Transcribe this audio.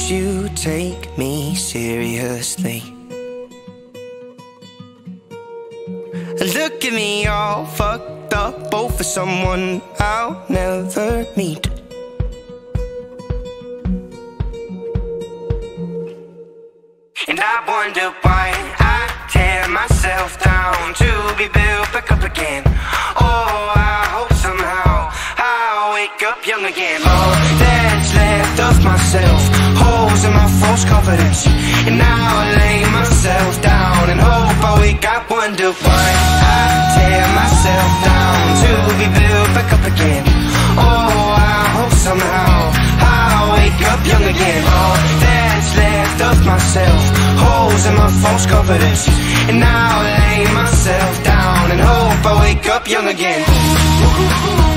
you take me seriously? Look at me all fucked up over someone I'll never meet. And I wonder why I tear myself down to be built back up again. Oh, I hope somehow I'll wake up young again. All that's left of myself, holes in my false confidence. And now I lay myself down and hope I wake up. Wonder why I tear myself down to be built back up again. Oh, I hope somehow I'll wake up young again. All that's left of myself, holes in my false confidence. And now I lay myself down and hope I wake up young again.